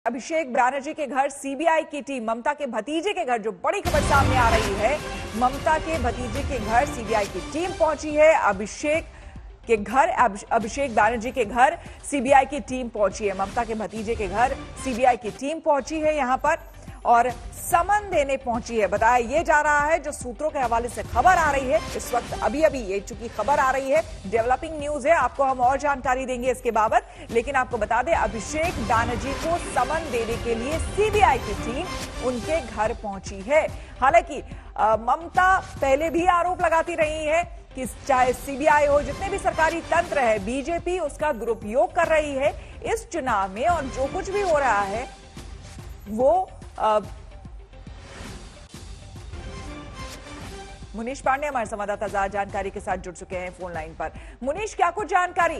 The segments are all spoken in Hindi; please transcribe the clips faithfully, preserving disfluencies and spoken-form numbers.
अभिषेक बैनर्जी के घर सीबीआई की टीम, ममता के भतीजे के घर, जो बड़ी खबर सामने आ रही है, ममता के भतीजे के घर सीबीआई की टीम पहुंची है। अभिषेक के घर अभिषेक बैनर्जी के घर सीबीआई की टीम पहुंची है। ममता के भतीजे के घर सीबीआई की टीम पहुंची है यहां पर और समन देने पहुंची है। बताया यह जा रहा है, जो सूत्रों के हवाले से खबर आ रही है इस वक्त, अभी अभी ये चूंकि खबर आ रही है, डेवलपिंग न्यूज है, आपको हम और जानकारी देंगे इसके बाबत। लेकिन आपको बता दें, अभिषेक बैनर्जी को समन देने के लिए सीबीआई की टीम उनके घर पहुंची है। हालांकि ममता पहले भी आरोप लगाती रही है कि चाहे सीबीआई हो, जितने भी सरकारी तंत्र है, बीजेपी उसका दुरुपयोग कर रही है इस चुनाव में, और जो कुछ भी हो रहा है वो आ, मुनीश पांडे हमारे संवाददाता ज्यादा जानकारी के साथ जुड़ चुके हैं फोन लाइन पर। मुनीश, क्या कुछ जानकारी?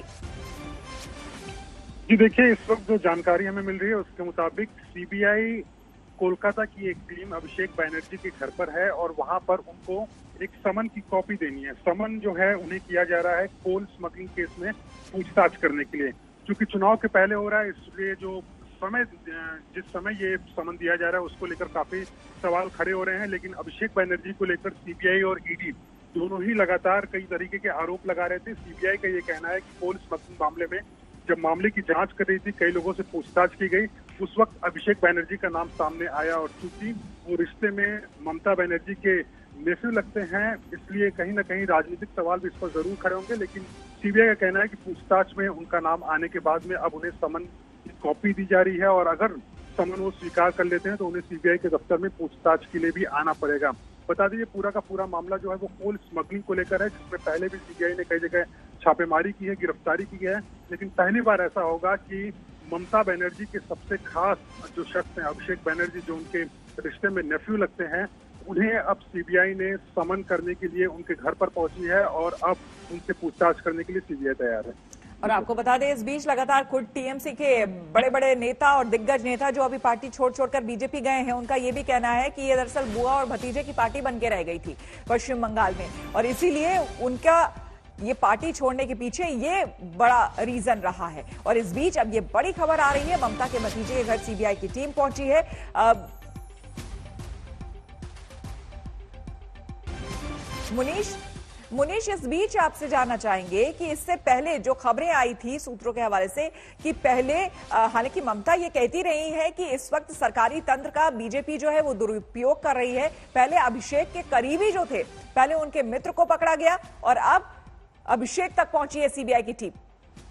जी देखिए, इस वक्त जो जानकारी हमें मिल रही है उसके मुताबिक सीबीआई कोलकाता की एक टीम अभिषेक बैनर्जी के घर पर है और वहां पर उनको एक समन की कॉपी देनी है। समन जो है उन्हें किया जा रहा है कोल स्मगलिंग केस में पूछताछ करने के लिए। क्योंकि चुनाव के पहले हो रहा है, इसलिए जो समय जिस समय ये समन दिया जा रहा है उसको लेकर काफी सवाल खड़े हो रहे हैं। लेकिन अभिषेक बैनर्जी को लेकर सीबीआई और ईडी दोनों ही लगातार कई तरीके के आरोप लगा रहे थे। सीबीआई का ये कहना है कि कोल स्मगलिंग मामले में जब मामले की जांच कर रही थी, कई लोगों से पूछताछ की गई, उस वक्त अभिषेक बैनर्जी का नाम सामने आया और चूंकि वो रिश्ते में ममता बनर्जी के नेफ्यू लगते हैं, इसलिए कहीं ना कहीं राजनीतिक सवाल भी इस पर जरूर खड़े होंगे। लेकिन सीबीआई का कहना है कि पूछताछ में उनका नाम आने के बाद में अब उन्हें समन की कॉपी दी जा रही है और अगर समन वो स्वीकार कर लेते हैं तो उन्हें सीबीआई के दफ्तर में पूछताछ के लिए भी आना पड़ेगा। बता दीजिए, पूरा का पूरा मामला जो है वो कोल स्मगलिंग को लेकर है, जिसमें पहले भी सीबीआई ने कई जगह छापेमारी की है, गिरफ्तारी की है। लेकिन पहली बार ऐसा होगा कि ममता बनर्जी के सबसे खास जो शख्स हैं अभिषेक बैनर्जी, जो उनके रिश्ते में नेफ्यू लगते हैं, उन्हें अब सीबीआई ने समन करने के लिए उनके घर पर पहुंची है और अब उनसे पूछताछ करने के लिए सीबीआई तैयार है। और आपको बता दें, इस बीच लगातार खुद टीएमसी के बड़े बड़े नेता और दिग्गज नेता जो अभी पार्टी छोड़ छोड़कर बीजेपी गए हैं, उनका ये भी कहना है कि ये दरअसल बुआ और भतीजे की पार्टी बन के रह गई थी पश्चिम बंगाल में, और इसीलिए उनका ये पार्टी छोड़ने के पीछे ये बड़ा रीजन रहा है। और इस बीच अब ये बड़ी खबर आ रही है, ममता के भतीजे के घर सीबीआई की टीम पहुंची है। अब मुनीश मुनीश इस बीच आपसे जानना चाहेंगे कि इससे पहले जो खबरें आई थी सूत्रों के हवाले से कि पहले, हालांकि ममता ये कहती रही है कि इस वक्त सरकारी तंत्र का बीजेपी जो है वो दुरुपयोग कर रही है। पहले अभिषेक के करीबी जो थे, पहले उनके मित्र को पकड़ा गया और अब अभिषेक तक पहुंची है सीबीआई की टीम।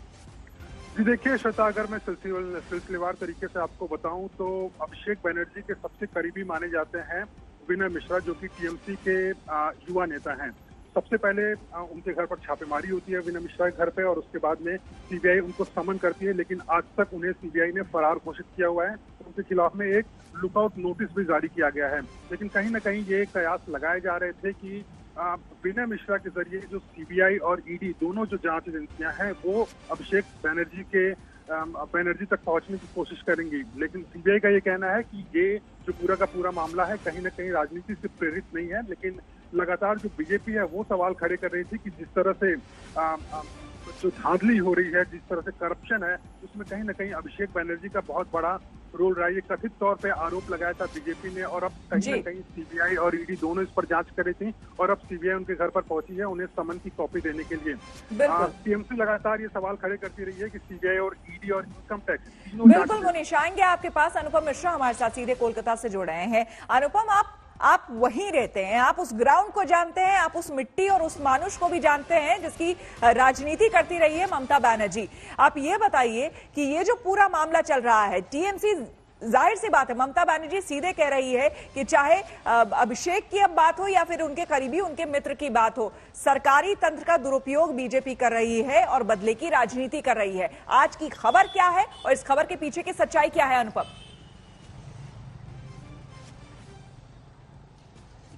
जी देखिए श्वेता, अगर मैं सिलसिलेवार तरीके से आपको बताऊं तो अभिषेक बनर्जी के सबसे करीबी माने जाते हैं विनय मिश्रा, जो कि टीएमसी के युवा नेता हैं। सबसे पहले उनके घर पर छापेमारी होती है विनय मिश्रा के घर पे और उसके बाद में सीबीआई उनको समन करती है। लेकिन आज तक उन्हें सीबीआई ने फरार घोषित किया हुआ है। उनके खिलाफ में एक लुकआउट नोटिस भी जारी किया गया है। लेकिन कहीं ना कहीं ये कयास लगाए जा रहे थे कि विनय मिश्रा के जरिए जो सीबीआई और ईडी दोनों जो जांच एजेंसियां हैं वो अभिषेक बैनर्जी के बनर्जी तक पहुंचने की कोशिश करेंगी। लेकिन सीबीआई का ये कहना है कि ये जो पूरा का पूरा मामला है कहीं ना कहीं राजनीति से प्रेरित नहीं है। लेकिन लगातार जो बीजेपी है वो सवाल खड़े कर रही थी कि जिस तरह से आ, आ, जो धांधली हो रही है, जिस तरह से करप्शन है, उसमें कहीं ना कहीं अभिषेक बैनर्जी का बहुत बड़ा रोल रहा है। ये कथित तौर पे आरोप लगाया था बीजेपी ने और अब कहीं ना कहीं सीबीआई और ईडी दोनों इस पर जांच कर रही थी और अब सीबीआई उनके घर पर पहुंची है उन्हें समन की कॉपी देने के लिए। टीएमसी लगातार ये सवाल खड़े करती रही है कि सीबीआई और ईडी और इनकम टैक्स। बिल्कुल मुनीश, आएंगे आपके पास। अनुपम मिश्रा हमारे साथ सीधे कोलकाता से जुड़ रहे हैं। अनुपम, आप आप वहीं रहते हैं, आप उस ग्राउंड को जानते हैं, आप उस मिट्टी और उस मानुष को भी जानते हैं जिसकी राजनीति करती रही है ममता बनर्जी। आप ये बताइए कि ये जो पूरा मामला चल रहा है, टीएमसी, जाहिर सी बात है ममता बनर्जी सीधे कह रही है कि चाहे अभिषेक की अब बात हो या फिर उनके करीबी, उनके मित्र की बात हो, सरकारी तंत्र का दुरुपयोग बीजेपी कर रही है और बदले की राजनीति कर रही है। आज की खबर क्या है और इस खबर के पीछे की सच्चाई क्या है अनुपम?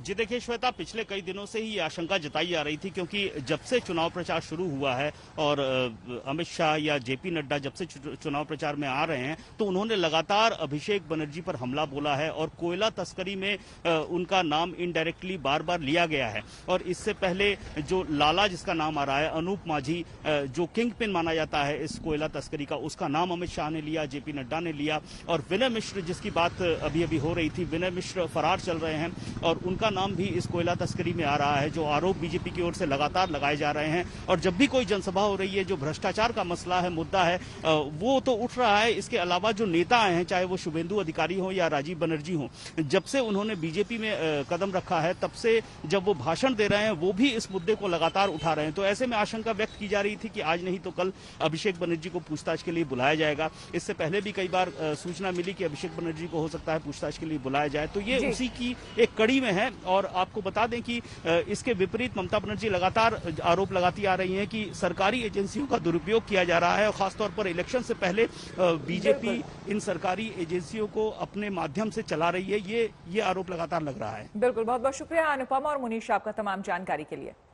जी देखिए श्वेता, पिछले कई दिनों से ही ये आशंका जताई जा रही थी, क्योंकि जब से चुनाव प्रचार शुरू हुआ है और अमित शाह या जेपी नड्डा जब से चुनाव प्रचार में आ रहे हैं तो उन्होंने लगातार अभिषेक बनर्जी पर हमला बोला है और कोयला तस्करी में उनका नाम इनडायरेक्टली बार बार लिया गया है। और इससे पहले जो लाला जिसका नाम आ रहा है, अनूप माझी, जो किंग पिन माना जाता है इस कोयला तस्करी का, उसका नाम अमित शाह ने लिया, जेपी नड्डा ने लिया। और विनय मिश्र जिसकी बात अभी अभी हो रही थी, विनय मिश्र फरार चल रहे हैं और उनका नाम भी इस कोयला तस्करी में आ रहा है, जो आरोप बीजेपी की ओर से लगातार लगाए जा रहे हैं। और जब भी कोई जनसभा हो रही है, जो भ्रष्टाचार का मसला है, मुद्दा है, वो तो उठ रहा है। इसके अलावा जो नेता आए हैं, चाहे वो शुभेंदु अधिकारी हो या राजीव बनर्जी हो, जब से उन्होंने बीजेपी में कदम रखा है तब से जब वो भाषण दे रहे हैं वो भी इस मुद्दे को लगातार उठा रहे हैं। तो ऐसे में आशंका व्यक्त की जा रही थी कि आज नहीं तो कल अभिषेक बनर्जी को पूछताछ के लिए बुलाया जाएगा। इससे पहले भी कई बार सूचना मिली कि अभिषेक बनर्जी को हो सकता है पूछताछ के लिए बुलाया जाए, तो ये उसी की एक कड़ी में है। और आपको बता दें कि इसके विपरीत ममता बनर्जी लगातार आरोप लगाती आ रही हैं कि सरकारी एजेंसियों का दुरुपयोग किया जा रहा है और खासतौर पर इलेक्शन से पहले बीजेपी इन सरकारी एजेंसियों को अपने माध्यम से चला रही है। ये ये आरोप लगातार लग रहा है। बिल्कुल, बहुत बहुत शुक्रिया अनुपम और मुनीश आपका तमाम जानकारी के लिए।